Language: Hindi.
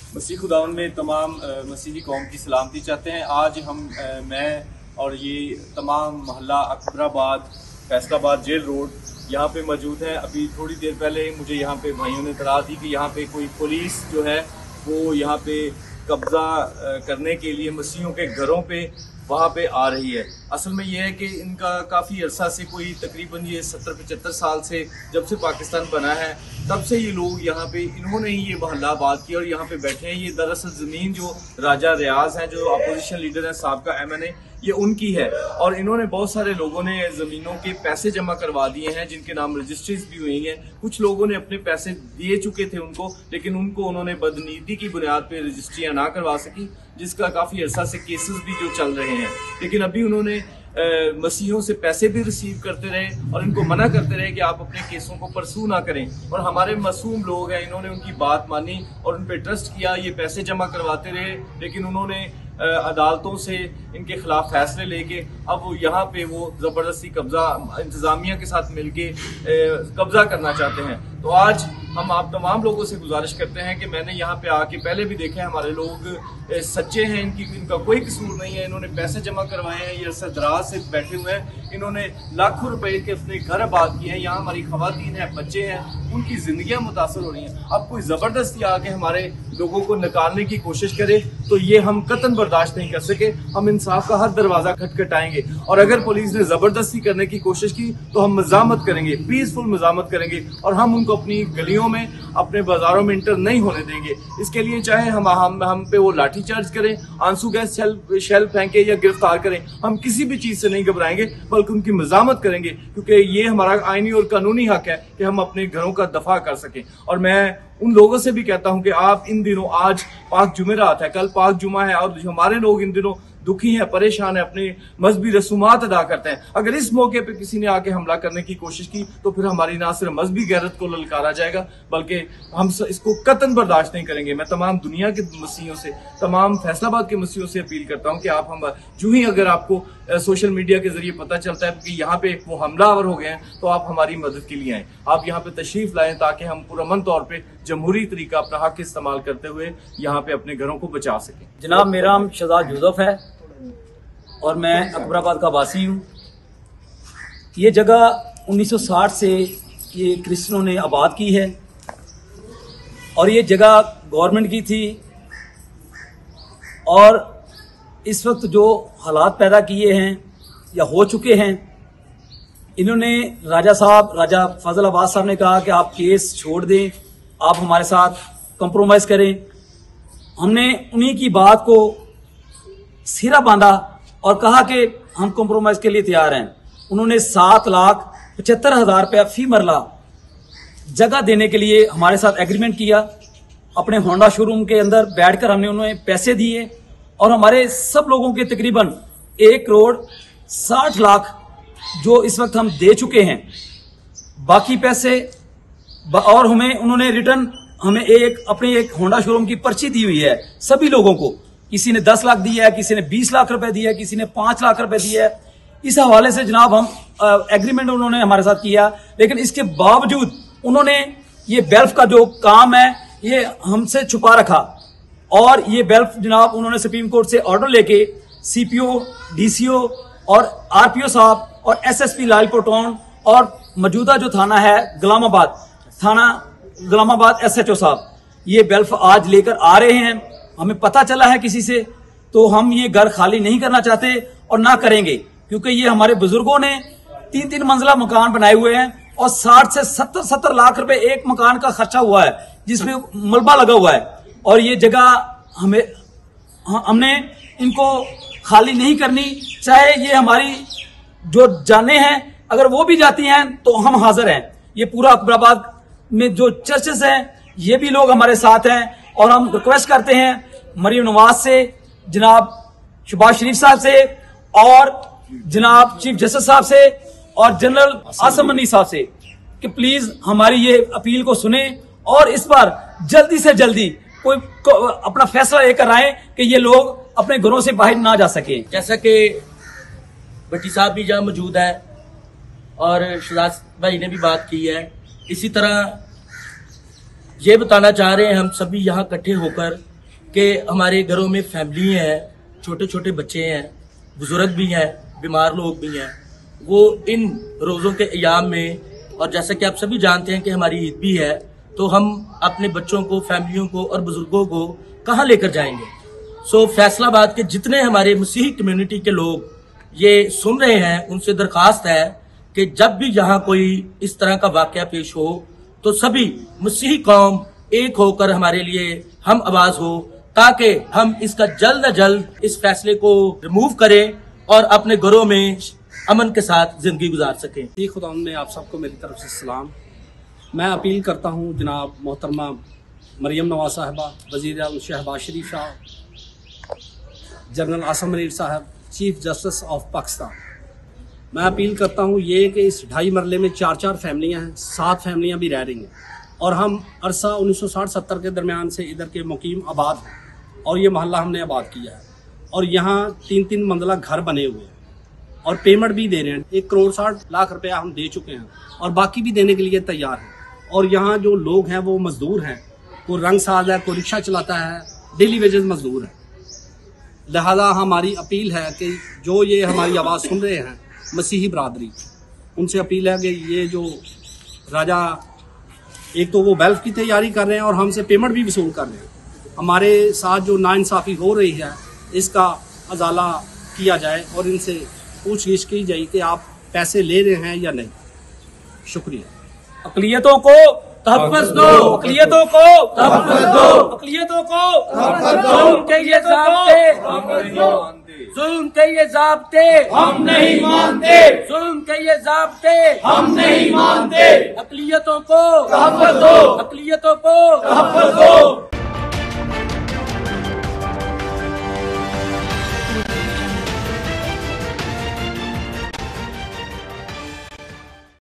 मसीह खुदावन में तमाम मसीही कौम की सलामती चाहते हैं। आज मैं और ये तमाम मोहल्ला अकबराबाद फैसलाबाद जेल रोड यहाँ पे मौजूद है। अभी थोड़ी देर पहले मुझे यहाँ पे भाइयों ने इतला दी कि यहाँ पे कोई पुलिस जो है वो यहाँ पे कब्ज़ा करने के लिए मसीहों के घरों पे वहाँ पे आ रही है। असल में ये है कि इनका काफ़ी अरसा से कोई तकरीबन ये 70-75 साल से जब से पाकिस्तान बना है तब से ये लोग यहाँ पे इन्होंने ही ये मोहल्ला आबाद किया और यहाँ पे बैठे हैं। ये दरअसल ज़मीन जो राजा रियाज हैं जो अपोजिशन लीडर हैं साबका MNA ये उनकी है और इन्होंने बहुत सारे लोगों ने ज़मीनों के पैसे जमा करवा दिए हैं जिनके नाम रजिस्ट्रीज भी हुई हैं। कुछ लोगों ने अपने पैसे दिए चुके थे उनको, लेकिन उनको उन्होंने बदनीति की बुनियाद पे रजिस्ट्रियाँ ना करवा सकी, जिसका काफ़ी अरसा से केसेस भी जो चल रहे हैं। लेकिन अभी उन्होंने मसीहों से पैसे भी रिसीव करते रहे और इनको मना करते रहे कि आप अपने केसों को परसू ना करें। और हमारे मासूम लोग हैं, इन्होंने उनकी बात मानी और उन पर ट्रस्ट किया, ये पैसे जमा करवाते रहे। लेकिन उन्होंने अदालतों से इनके खिलाफ फैसले लेके अब वो यहाँ पे वो ज़बरदस्ती कब्जा इंतज़ामिया के साथ मिलके कब्जा करना चाहते हैं। तो आज हम आप तमाम लोगों से गुजारिश करते हैं कि मैंने यहाँ पे आके पहले भी देखे हमारे लोग सच्चे हैं, इनका कोई कसूर नहीं है। इन्होंने पैसे जमा करवाए हैं, ये अरसा दराज से बैठे हुए हैं, इन्होंने लाखों रुपए के अपने घर आबाद किए हैं। यहाँ हमारी खवातीन हैं, बच्चे हैं, उनकी जिंदगियां मुतासर हो रही हैं। अब कोई ज़बरदस्ती आके हमारे लोगों को निकालने की कोशिश करे तो ये हम कतन बर्दाश्त नहीं कर सके। हम इंसाफ का हर दरवाज़ा खटखटाएंगे और अगर पुलिस ने ज़बरदस्ती करने की कोशिश की तो हम मज़ामत करेंगे, पीसफुल मज़ामत करेंगे और हम उनको अपनी गलियों में अपने बाजारों में इंटर नहीं होने देंगे। इसके लिए चाहे हम पे वो लाठी चार्ज करें, आंसू गैस शेल फेंके या गिरफ्तार करें, हम किसी भी चीज़ से नहीं घबराएंगे बल्कि उनकी मज़ामत करेंगे, क्योंकि ये हमारा आईनी और कानूनी हक है कि हम अपने घरों का दफा कर सकें। और मैं उन लोगों से भी कहता हूं कि आप इन दिनों, आज पाक जुमेरात है, कल पाक जुमा है और हमारे लोग इन दिनों दुखी हैं, परेशान है, अपने मजहबी रसूमात अदा करते हैं। अगर इस मौके पे किसी ने आके हमला करने की कोशिश की तो फिर हमारी ना सिर्फ मजहबी गैरत को ललकारा जाएगा बल्कि हम इसको कतन बर्दाश्त नहीं करेंगे। मैं तमाम दुनिया के मसीहों से, तमाम फैसलाबाद के मसीहों से अपील करता हूँ कि आप हम जो ही अगर आपको सोशल मीडिया के जरिए पता चलता है कि यहाँ पे वो हमलावर हो गए हैं तो आप हमारी मदद के लिए आएँ, आप यहाँ पे तशरीफ लाएं ताकि हम पुरअमन तौर पर जमहूरी तरीका अपना हक इस्तेमाल करते हुए यहाँ पे अपने घरों को बचा सकें। जनाब, मेरा नाम शहजाद यूसुफ है और मैं अकबराबाद का वासी हूँ। ये जगह 1960 से ये क्रिश्चियनों ने आबाद की है और ये जगह गवर्नमेंट की थी। और इस वक्त जो हालात पैदा किए हैं या हो चुके हैं, इन्होंने राजा फजल अब्बास साहब ने कहा कि आप केस छोड़ दें, आप हमारे साथ कंप्रोमाइज़ करें। हमने उन्हीं की बात को सिरा बांधा और कहा कि हम कंप्रोमाइज के लिए तैयार हैं। उन्होंने 7,75,000 रुपया फी मरला जगह देने के लिए हमारे साथ एग्रीमेंट किया। अपने होंडा शोरूम के अंदर बैठकर हमने उन्हें पैसे दिए और हमारे सब लोगों के तकरीबन 1,60,00,000 जो इस वक्त हम दे चुके हैं। बाकी पैसे और हमें उन्होंने रिटर्न हमें अपनी एक होंडा शोरूम की पर्ची दी हुई है सभी लोगों को। किसी ने 10 लाख दिया है, किसी ने 20 लाख रुपए दिया है, किसी ने 5 लाख रुपए दिया है। इस हवाले से जनाब हम एग्रीमेंट उन्होंने हमारे साथ किया, लेकिन इसके बावजूद उन्होंने ये बेल्फ का जो काम है ये हमसे छुपा रखा। और ये बेल्फ जनाब उन्होंने सुप्रीम कोर्ट से ऑर्डर लेके CPO, DCO और RPO साहब और SSP लालपुर टाउन और मौजूदा जो थाना है गुलामाबाद SHO साहब ये बेल्फ आज लेकर आ रहे हैं। हमें पता चला है किसी से, तो हम ये घर खाली नहीं करना चाहते और ना करेंगे, क्योंकि ये हमारे बुजुर्गों ने 3-3 मंजिला मकान बनाए हुए हैं और 60 से 70 लाख रुपए एक मकान का खर्चा हुआ है जिसमें मलबा लगा हुआ है। और ये जगह हमने इनको खाली नहीं करनी, चाहे ये हमारी जो जाने हैं अगर वो भी जाती हैं तो हम हाजिर हैं। ये पूरा अकबराबाद में जो चर्चेस हैं ये भी लोग हमारे साथ हैं और हम रिक्वेस्ट करते हैं मरियम नवाज से, जनाब शहबाज शरीफ साहब से और जनाब चीफ जस्टिस साहब से और जनरल आसम मनी साहब से कि प्लीज हमारी ये अपील को सुने और इस पर जल्दी से जल्दी कोई अपना फैसला लेकर आए कि ये लोग अपने घरों से बाहर ना जा सके। जैसा कि भट्टी साहब भी जहाँ मौजूद है और शहजाद भाई ने भी बात की है, इसी तरह ये बताना चाह रहे हैं हम सभी यहाँ इकट्ठे होकर कि हमारे घरों में फैमिली है, छोटे छोटे बच्चे हैं, बुजुर्ग भी हैं, बीमार लोग भी हैं, वो इन रोज़ों के अयाम में, और जैसा कि आप सभी जानते हैं कि हमारी ईद भी है, तो हम अपने बच्चों को, फैमिलियों को और बुजुर्गों को कहाँ लेकर जाएंगे। सो फैसलाबाद के जितने हमारे मसीही कम्युनिटी के लोग ये सुन रहे हैं, उनसे दरख्वास्त है कि जब भी यहाँ कोई इस तरह का वाकया पेश हो तो सभी मसीही कौम एक होकर हमारे लिए हम आवाज हो, ताकि हम इसका जल्द न जल्द इस फैसले को रिमूव करें और अपने घरों में अमन के साथ जिंदगी गुजार सकें। खुदा ने आप सबको मेरी तरफ से सलाम। मैं अपील करता हूँ जनाब मोहतरमा मरियम नवाज साहिबा, वज़ीर आज़म शहबाज शरीफ साहब, जनरल आसम मनीर साहब, चीफ जस्टिस ऑफ पाकिस्तान, मैं अपील करता हूँ ये कि इस 2.5 मरले में 4 फैमिलियाँ हैं, 7 फैमिलियाँ भी रह रही हैं, और हम अरसा 1960-70 के दरमियान से इधर के मुकीम आबाद हैं और ये मोहल्ला हमने आबाद किया है, और यहाँ 3-3 मंजिला घर बने हुए हैं और पेमेंट भी दे रहे हैं। 1 करोड़ 60 लाख रुपया हम दे चुके हैं और बाकी भी देने के लिए तैयार हैं। और यहाँ जो लोग हैं वो मजदूर हैं, कोई रंगसाज है, कोई रिक्शा चलाता है, डेली वेजेस मजदूर है। लिहाजा हमारी अपील है कि जो ये हमारी आवाज़ सुन रहे हैं मसीही बरादरी, उनसे अपील है कि ये जो राजा, एक तो वो वेल्फ की तैयारी कर रहे हैं और हमसे पेमेंट भी वसूल कर रहे हैं, हमारे साथ जो नाइंसाफ़ी हो रही है इसका अजाला किया जाए और इनसे पूछगिछ की जाए कि आप पैसे ले रहे हैं या नहीं। शुक्रिया। अक़लियतों को तहफ़्फ़ुज़ दो, अक़लियतों को तहफ़्फ़ुज़ दो, अक़लियतों को तहफ़्फ़ुज़ दो, जुल्म के ये ज़ाब्ते हम नहीं मानते, जुल्म के ये ज़ाब्ते हम नहीं मानते, अक़लियतों को तहफ़्फ़ुज़ दो, अक़लियतों को तहफ़्फ़ुज़ दो।